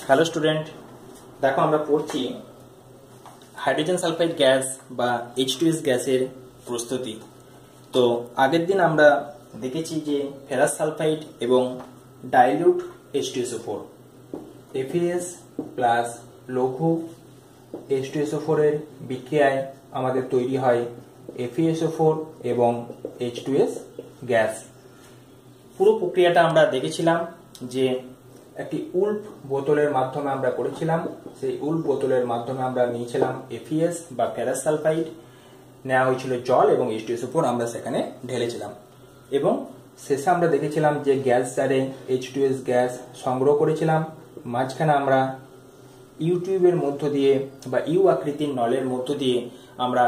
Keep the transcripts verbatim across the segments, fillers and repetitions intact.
Hello student, দেখো আমরা পড়ছি হাইড্রোজেন সালফাইড গ্যাস বা এইচ টু এস গ্যাসের প্রস্তুতি। তো আগের দিন আমরা দেখেছি যে ফেরাস সালফাইড এবং dilute H two S O four FeS plus লঘু H two S O four এর বিক্রিয়ায় আমাদের তৈরি হয় F E S O four এবং এইচ টু এস গ্যাস। পুরো প্রক্রিয়াটা আমরা দেখেছিলাম যে একটি উল্ফ বোতলের মাধ্যমে আমরা করেছিলাম। সেই উল্ফ বোতলের মাধ্যমে আমরা নিয়েছিলাম এফিএস বা ফেরাস সালফাইড, নেওয়া হয়েছিল জল এবং H two S O four আমরা সেখানে ঢেলেছিলাম এবং শেষে আমরা দেখেছিলাম যে গ্যাস জারে এইচ টু এস গ্যাস সংগ্রহ করেছিলাম। মাঝখানে আমরা ইউটিউবের মধ্য দিয়ে বা ইউ আকৃতির নলের মধ্য দিয়ে আমরা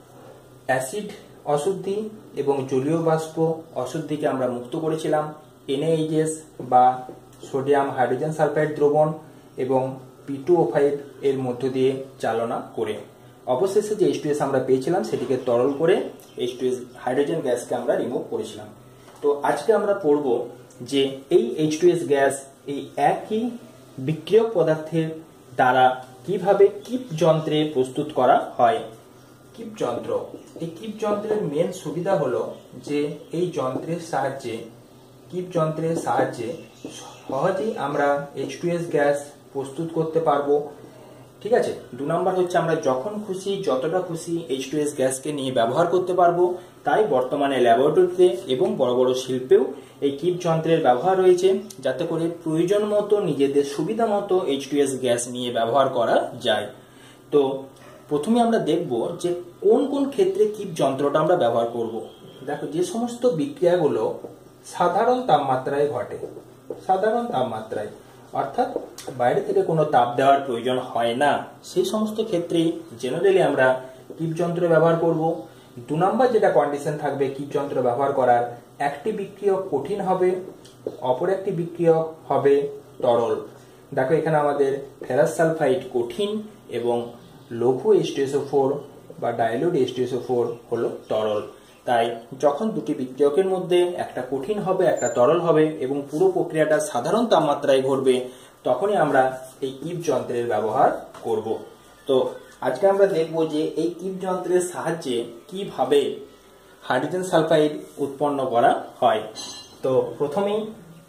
অ্যাসিড অশুদ্ধি এবং জলীয় বাষ্প অশুদ্ধিকে আমরা মুক্ত করেছিলাম এন এ এইচ এস বা সোডিয়াম হাইড্রোজেন সালফাইড দ্রবণ এবং পি টু ও ফাইভ এর মধ্য দিয়ে চালনা করে। অবশেষে যে এইচ টু এস আমরা পেয়েছিলাম সেটিকে তরল করে এইচ টু এস হাইড্রোজেন গ্যাসকে আমরা রিমুভ করেছিলাম। তো আজকে আমরা পড়ব যে এই এইচ টু এস গ্যাস এই একই বিক্রিয়ক পদার্থের দ্বারা কিভাবে কিপ যন্ত্রে প্রস্তুত করা হয়। কিপ যন্ত্র, এই কিপ যন্ত্রের মেন সুবিধা হলো যে এই যন্ত্রের সাহায্যে কিপ যন্ত্রের সাহায্যে সহজেই আমরা এইচ টু এস গ্যাস প্রস্তুত করতে পারবো। ঠিক আছে, দু নম্বর হচ্ছে আমরা যখন খুশি যতটা খুশি এইচ টু এস গ্যাসকে নিয়ে ব্যবহার করতে পারবো। তাই বর্তমানে ল্যাবরেটরিতে এবং বড় বড় শিল্পেও এই কিপ যন্ত্রের ব্যবহার রয়েছে, যাতে করে প্রয়োজন মতো নিজেদের সুবিধা মতো এইচ টু এস গ্যাস নিয়ে ব্যবহার করা যায়। তো প্রথমে আমরা দেখব যে কোন কোন ক্ষেত্রে কিপ যন্ত্রটা আমরা ব্যবহার করব। দেখো, যে সমস্ত বিক্রিয়াগুলো সাধারণ তাপমাত্রায় ঘটে, সাধারণ তাপমাত্রায় অর্থাৎ বাইরে থেকে কোনো তাপ দেওয়ার প্রয়োজন হয় না, সেই সমস্ত ক্ষেত্রে জেনারেলি আমরা কিপ যন্ত্র ব্যবহার করব। দু নম্বর যেটা কন্ডিশন থাকবে কিপ যন্ত্র ব্যবহার করার, একটি বিক্রিয়ক কঠিন হবে, অপর একটি বিক্রিয়ক হবে তরল। দেখো এখানে আমাদের ফেরাস সালফাইড কঠিন এবং লঘু H two S O four বা dilute H two S O four হলো তরল। তাই যখন দুটি বিক্রিয়কের মধ্যে একটা কঠিন হবে একটা তরল হবে এবং পুরো প্রক্রিয়াটা সাধারণ তাপমাত্রায় ঘটবে, তখনই আমরা এই কিপ যন্ত্রের ব্যবহার করব। তো আজকে আমরা দেখব যে এই কিপ যন্ত্রের সাহায্যে কিভাবে হাইড্রোজেন সালফাইড উৎপন্ন করা হয়। তো প্রথমেই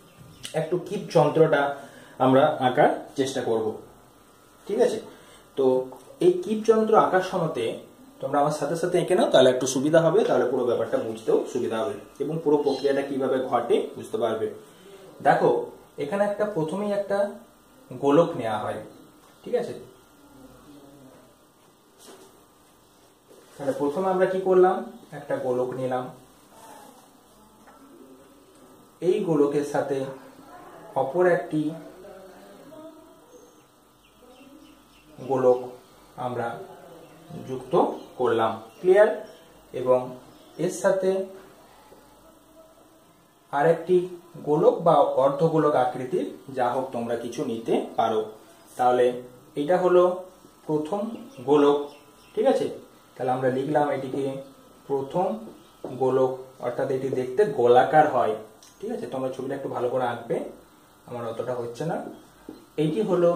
একটু কিপ যন্ত্রটা আমরা আঁকার চেষ্টা করব। ঠিক আছে, তো এই কিপ যন্ত্র আঁকার সময়তে তোমরা আমার সাথে সাথে এঁকে নাও, তাহলে একটু সুবিধা হবে, তাহলে পুরো ব্যাপারটা বুঝতেও সুবিধা হবে এবং পুরো প্রক্রিয়াটা কিভাবে ঘটে বুঝতে পারবে। দেখো এখানে একটা প্রথমেই একটা গোলক নেওয়া হয়। ঠিক আছে, তাহলে প্রথমে আমরা কি করলাম, একটা গোলক নিলাম। এই গোলকের সাথে অপর একটি গোলক আমরা যুক্ত করলাম, ক্লিয়ার, এবং এর সাথে আরেকটি গোলক বা অর্ধগোলক আকৃতির যা হোক তোমরা কিছু নিতে পারো। তাহলে এটা হলো প্রথম গোলক। ঠিক আছে, তাহলে আমরা লিখলাম এটিকে প্রথম গোলক, অর্থাৎ এটি দেখতে গোলাকার হয়। ঠিক আছে, তোমরা ছবিটা একটু ভালো করে আঁকবে, আমার অতটা হচ্ছে না। এইটি হলো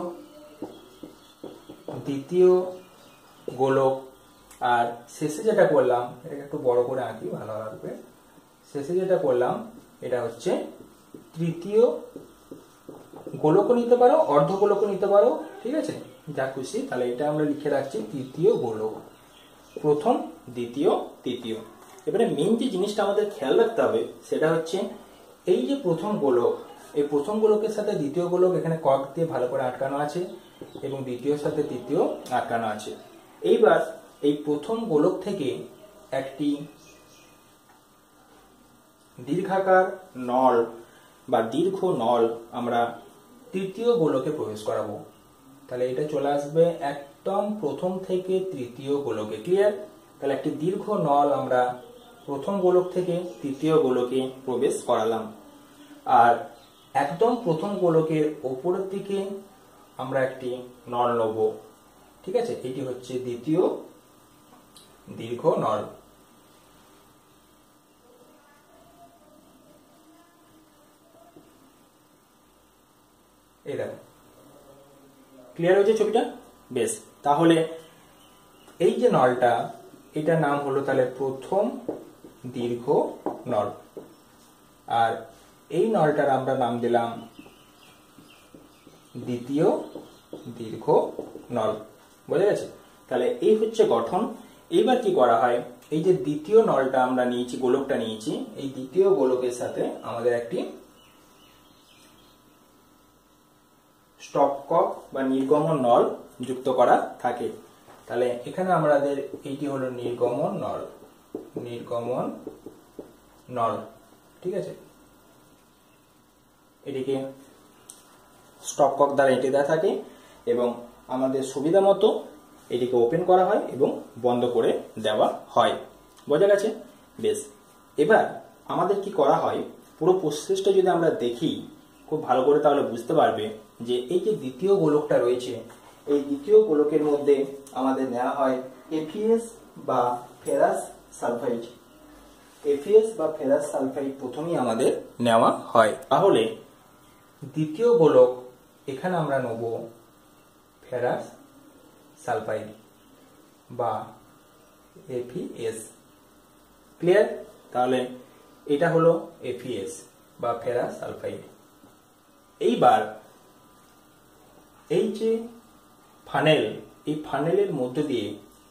দ্বিতীয় গোলক। আর শেষে যেটা করলাম, এটাকে একটু বড় করে আঁকি, ভালো লাগবে। শেষে যেটা করলাম এটা হচ্ছে তৃতীয় গোলকও নিতে পারো, অর্ধ গোলকও নিতে পারো। ঠিক আছে, যা খুশি। তাহলে এটা আমরা লিখে রাখছি তৃতীয় গোলক, প্রথম দ্বিতীয় তৃতীয়। এবারে মেন যে জিনিসটা আমাদের খেয়াল রাখতে হবে সেটা হচ্ছে এই যে প্রথম গোলক, এই প্রথম গোলকের সাথে দ্বিতীয় গোলক এখানে কক দিয়ে ভালো করে আটকানো আছে এবং দ্বিতীয় সাথে তৃতীয় আটকানো আছে। এইবার এই প্রথম গোলক থেকে একটি দীর্ঘাকার নল বা দীর্ঘ নল আমরা তৃতীয় গোলকে প্রবেশ করাবো। তাহলে এটা চলে আসবে একদম প্রথম থেকে তৃতীয় গোলকে, ক্লিয়ার। তাহলে একটি দীর্ঘ নল আমরা প্রথম গোলক থেকে তৃতীয় গোলকে প্রবেশ করালাম। আর একদম প্রথম গোলকের ওপরের দিকে আমরা একটি নল নেব। ঠিক আছে, এটি হচ্ছে দ্বিতীয় দীর্ঘ নল। এই দেখো ক্লিয়ার হয়েছে ছবিটা? বেশ, তাহলে এই যে নলটা, এটার নাম হলো তাহলে প্রথম দীর্ঘ নল, আর এই নলটার আমরা নাম দিলাম দ্বিতীয় দীর্ঘ নল। বোঝা গেছে? তাহলে এই হচ্ছে গঠন। এইবার কি করা হয়, এই যে দ্বিতীয় নলটা আমরা নিয়েছি, গোলকটা নিয়েছি, এই দ্বিতীয় গোলকের সাথে আমাদের একটি স্টপকক বা নির্গমন নল যুক্ত করা থাকে। তাহলে এখানে আমাদের এইটি হলো নির্গমন নল, নির্গমন নল, ঠিক আছে? এটিকে স্টপকক দ্বারা এঁটে দেওয়া থাকে এবং আমাদের সুবিধা মতো এটিকে ওপেন করা হয় এবং বন্ধ করে দেওয়া হয়। বোঝা গেছে? বেশ, এবার আমাদের কি করা হয়, পুরো প্রসেসটা যদি আমরা দেখি খুব ভালো করে, তাহলে বুঝতে পারবে যে এই যে দ্বিতীয় গোলকটা রয়েছে, এই দ্বিতীয় গোলকের মধ্যে আমাদের নেওয়া হয় এফিএস বা ফেরাস সালফাইড। এফিএস বা ফেরাস সালফাইড প্রথমেই আমাদের নেওয়া হয়। তাহলে দ্বিতীয় গোলক এখানে আমরা নেব ফেরাস সালফাইড বা এফিএস। ক্লিয়ার? তাহলে এটা হলো এফিএস বা ফেরাস সালফাইড। এইবার এই যে ফানেল, এই ফানেলের মধ্য দিয়ে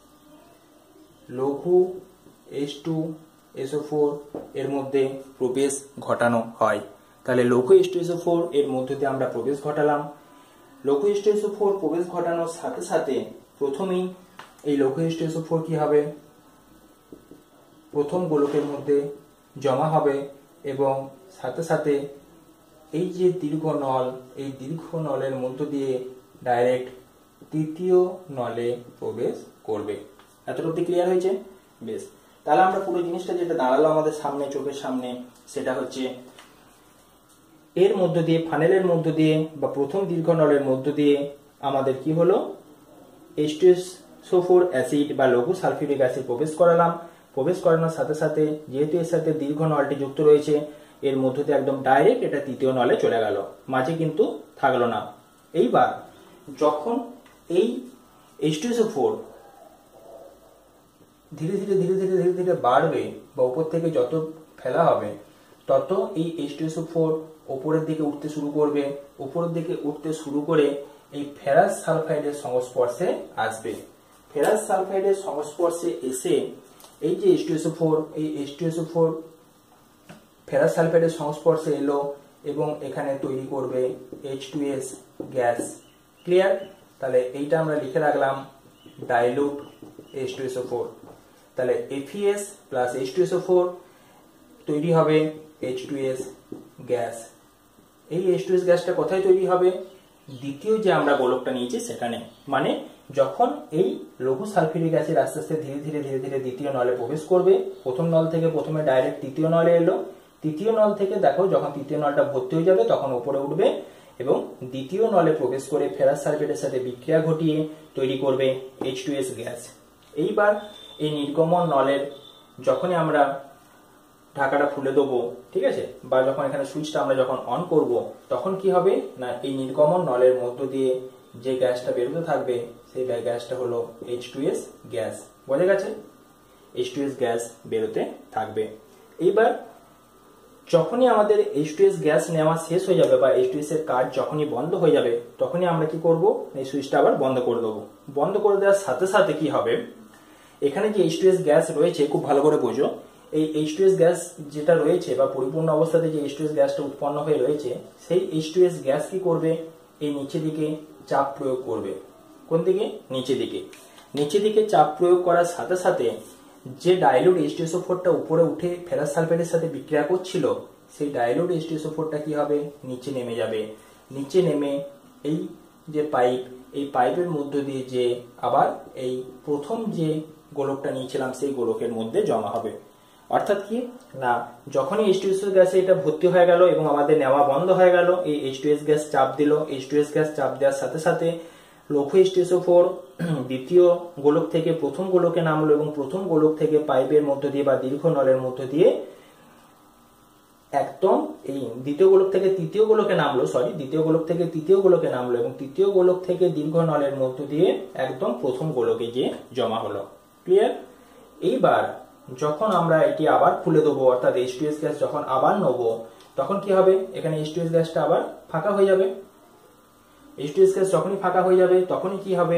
লঘু H two S O four এর মধ্যে প্রবেশ ঘটানো হয়। তাহলে লঘু H two S O four এর মধ্য দিয়ে আমরা প্রবেশ ঘটালাম। লঘু H two S O four প্রবেশ ঘটানোর সাথে সাথে প্রথমেই এই লঘু H two S O four কি হবে, প্রথম গোলকের মধ্যে জমা হবে এবং সাথে সাথে এই যে দীর্ঘ নল, এই দীর্ঘ নলের মধ্য দিয়ে ডাইরেক্ট তৃতীয় নলে প্রবেশ করবে। এতটুকু ক্লিয়ার হয়েছে? বেশ, তাহলে আমরা পুরো জিনিসটা যেটা দাঁড়ালো আমাদের সামনে, চোখের সামনে, সেটা হচ্ছে এর মধ্য দিয়ে, ফানেলের মধ্য দিয়ে বা প্রথম দীর্ঘ নলের মধ্য দিয়ে আমাদের কি হলো, H two S O four acid বা লঘু সালফিউরিক অ্যাসিড প্রবেশ করালাম। প্রবেশ করানোর সাথে সাথে যেহেতু এর সাথে দীর্ঘ নলটি যুক্ত রয়েছে, এর মধ্য দিয়ে একদম ডাইরেক্ট এটা তৃতীয় নলে চলে গেল, মাঝে কিন্তু থাকলো না। এইবার যখন এই H two S O four ধীরে ধীরে ধীরে ধীরে ধীরে ধীরে বাড়বে বা উপর থেকে যত ফেলা হবে, তত এই H two S O four উপরের দিকে উঠতে শুরু করবে। উপরের দিকে উঠতে শুরু করে এই ফেরাস সালফাইডের সংস্পর্শে আসবে। ফেরাস সালফাইডের সংস্পর্শে এসে এই যে H two S O four, এই H two S O four ferrous সালফাইডের সংস্পর্শে এলো এবং এখানে তৈরি করবে H two S gas. Clear? তাহলে এইটা আমরা লিখে রাখলাম dilute H two S O four. তাহলে FeS plus H two S O four তৈরি হবে এইচ টু এস গ্যাস। এই এইচ টু এস গ্যাসটা কোথায় তৈরি হবে? দ্বিতীয় যে আমরা গোলকটা নিয়েছি সেখানে। মানে যখন এই লঘু সালফিউরিক অ্যাসিড আস্তে আস্তে ধীরে ধীরে ধীরে ধীরে দ্বিতীয় নলে প্রবেশ করবে, প্রথম নল থেকে প্রথমে ডাইরেক্ট তৃতীয় নলে এলো, তৃতীয় নল থেকে দেখো যখন তৃতীয় নলটা ভর্তি হয়ে যাবে তখন উপরে উঠবে এবং দ্বিতীয় নলে প্রবেশ করে ফেরাস সালফেটের সাথে বিক্রিয়া ঘটিয়ে তৈরি করবে এইচ টু এস গ্যাস। এইবার এই নির্গমন নলের যখনই আমরা ঢাকাটা খুলে দেবো, ঠিক আছে, বা যখন এখানে সুইচটা আমরা যখন অন করব, তখন কি হবে না, এই নির্গমন নলের মধ্য দিয়ে যে গ্যাসটা বেরোতে থাকবে সেই গ্যাসটা হলো এইচ টু এস গ্যাস। বোঝা গেছে? এইচ টু এস গ্যাস বেরোতে থাকবে। এইবার যখনই আমাদের এইচ টু এস গ্যাস নেওয়া শেষ হয়ে যাবে বা এইচ টু এস এর কাজ যখনই বন্ধ হয়ে যাবে, তখনই আমরা কি করব, এই সুইচটা আবার বন্ধ করে দেবো। বন্ধ করে দেওয়ার সাথে সাথে কি হবে, এখানে যে এইচ টু এস গ্যাস রয়েছে, খুব ভালো করে বোঝো, এই এইচ টু এস গ্যাস যেটা রয়েছে বা পরিপূর্ণ অবস্থাতে যে এইচ টু এস গ্যাসটা উৎপন্ন হয়ে রয়েছে, সেই এইচ টু এস গ্যাস কি করবে, এই নিচের দিকে চাপ প্রয়োগ করবে। কোন দিকে? নিচে দিকে। নিচে দিকে চাপ প্রয়োগ করার সাথে সাথে যে dilute H two S O four টা উপরে উঠে ফেরাস সালফেটের সাথে বিক্রিয়া করছিল, সেই dilute H two S O four টা কি হবে, নিচে নেমে যাবে। নিচে নেমে এই যে পাইপ, এই পাইপের মধ্য দিয়ে যে আবার এই প্রথম যে গোলকটা নিয়েছিলাম সেই গোলকের মধ্যে জমা হবে। অর্থাৎ কি না, যখনই এইচ টু এস গ্যাসে এটা ভর্তি হয়ে গেল এবং আমাদের নেওয়া বন্ধ হয়ে গেল, এই এইচ টু এস গ্যাস চাপ দিল। এইচ টু এস গ্যাস চাপ দেওয়ার সাথে সাথে লঘু H two S O four দ্বিতীয় গোলক থেকে প্রথম গোলকে নামলো এবং প্রথম গোলক থেকে পাইপের মধ্য দিয়ে বা দীর্ঘ নলের মধ্য দিয়ে একদম এই দ্বিতীয় গোলক থেকে তৃতীয় গোলকে নামলো, সরি দ্বিতীয় গোলক থেকে তৃতীয় গোলকে নামলো এবং তৃতীয় গোলক থেকে দীর্ঘ নলের মধ্য দিয়ে একদম প্রথম গোলকে গিয়ে জমা হলো। ক্লিয়ার? এইবার যখন আমরা এটি আবার খুলে দেবো, অর্থাৎ এইচ টু এস গ্যাস যখন আবার নেবো, তখন কি হবে? এখানে এইচ টু এস গ্যাসটা আবার ফাঁকা হয়ে যাবে। এইচ টু এস গ্যাস যখনই ফাঁকা হয়ে যাবে তখনই কি হবে?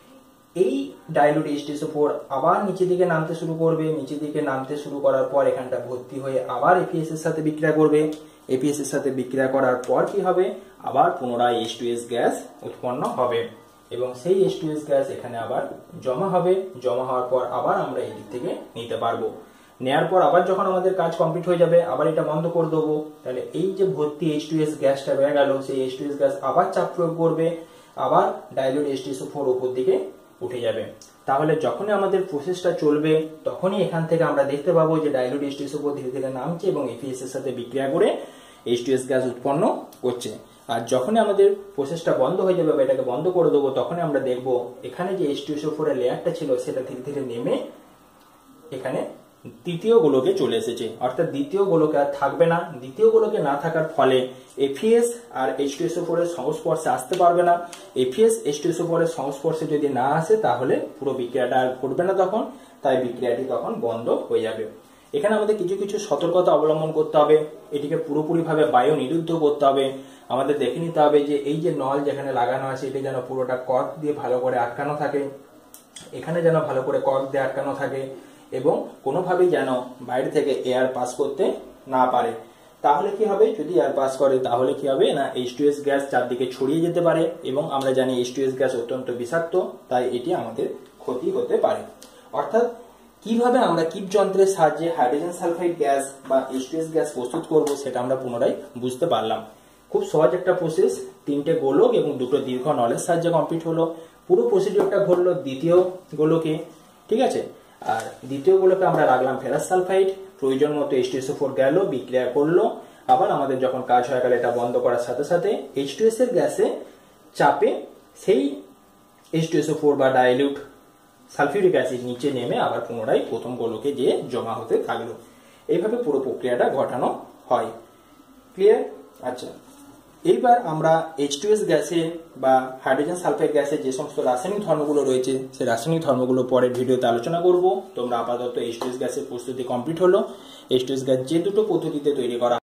এই dilute H two S O four আবার নিচের দিকে নামতে শুরু করবে। নিচের দিকে নামতে শুরু করার পর এখানটা ভর্তি হয়ে আবার এপিএস এর সাথে বিক্রিয়া করবে। এপিএস এর সাথে বিক্রিয়া করার পর কি হবে? আবার পুনরায় এইচ টু এস গ্যাস উৎপন্ন হবে এবং সেই এইচ টু এস গ্যাস এখানে আবার জমা হবে। জমা হওয়ার পর আবার আমরা এই দিক থেকে নিতে পারবো। নেয়ার পর আবার যখন আমাদের কাজ কমপ্লিট হয়ে যাবে আবার এটা বন্ধ করে দেবো। তাহলে এই যে ভর্তি এইচ টু এস গ্যাসটা রয়ে গেল, সেই এইচ টু এস গ্যাস আবার চাপ প্রয়োগ করবে, আবার dilute H two S O four উপর দিকে উঠে যাবে। তাহলে যখনই আমাদের প্রসেসটা চলবে তখনই এখান থেকে আমরা দেখতে পাবো যে dilute H two S O four ধীরে ধীরে নামছে এবং এপিএস এর সাথে বিক্রিয়া করে এইচ টু এস গ্যাস উৎপন্ন করছে। আর যখনই আমাদের প্রসেসটা বন্ধ হয়ে যাবে বা এটাকে বন্ধ করে দেবো তখনই আমরা দেখবো এখানে যে H two S O four এর লেয়ারটা ছিল সেটা ধীরে ধীরে নেমে এখানে তৃতীয় গোলকে চলে এসেছে, অর্থাৎ দ্বিতীয় গোলকে আর থাকবে না। দ্বিতীয় গোলকে না থাকার ফলে এপিএস আর H two S O four এর সংস্পর্শে আসতে পারবে না। এপিএস H two S O four এর সংস্পর্শে যদি না আসে তাহলে পুরো বিক্রিয়াটা আর ঘটবে না তখন, তাই বিক্রিয়াটি তখন বন্ধ হয়ে যাবে। এখানে আমাদের কিছু কিছু সতর্কতা অবলম্বন করতে হবে। এটিকে পুরোপুরিভাবে বায়ু নিরুদ্ধ করতে হবে। আমাদের দেখে নিতে হবে যে এই যে নল যেখানে লাগানো আছে এটি যেন পুরোটা কর্ক দিয়ে ভালো করে আটকানো থাকে, এখানে যেন ভালো করে কর্ক দিয়ে আটকানো থাকে এবং কোনোভাবেই যেন বাইরে থেকে এয়ার পাস করতে না পারে। তাহলে কি হবে? যদি এয়ার পাস করে তাহলে কি হবে না এইচ টু এস গ্যাস চারদিকে ছড়িয়ে যেতে পারে এবং আমরা জানি এইচ টু এস গ্যাস অত্যন্ত বিষাক্ত, তাই এটি আমাদের ক্ষতি হতে পারে। অর্থাৎ কিভাবে আমরা কিপ যন্ত্রের সাহায্যে হাইড্রোজেন সালফাইড গ্যাস বা এইচ টু এস গ্যাস প্রস্তুত করব সেটা আমরা পুনরায় বুঝতে পারলাম। খুব সহজ একটা প্রসেস, তিনটে গোলক এবং দুটো দীর্ঘ নলের সাহায্যে কমপ্লিট হলো। পুরো প্রসিডিওরটা ঘটলো দ্বিতীয় গোলকে, ঠিক আছে। আর দ্বিতীয় গোলকে আমরা রাখলাম ফেরাস সালফাইড, প্রয়োজন মতো H two S O four গেল, বিক্রিয়া করলো। আবার আমাদের যখন কাজ হয়ে গেল এটা বন্ধ করার সাথে সাথে এইচ টু এস এর গ্যাসে চাপে সেই H two S O four বা ডাইলিউট সালফিউরিক অ্যাসিড নিচে নেমে আবার পুনরায় প্রথম গোলকে যেয়ে জমা হতে থাকলো। এইভাবে পুরো প্রক্রিয়াটা ঘটানো হয়। ক্লিয়ার? আচ্ছা, এইবার আমরা এইচ টু এস গ্যাসে বা হাইড্রোজেন সালফাইড গ্যাসের যে সমস্ত রাসায়নিক ধর্মগুলো রয়েছে সেই রাসায়নিক ধর্মগুলো পরের ভিডিওতে আলোচনা করব। তোমরা আপাতত এইচ টু এস গ্যাসের প্রস্তুতি কমপ্লিট হলো। এইচ টু এস গ্যাস যে দুটো পদ্ধতিতে তৈরি করা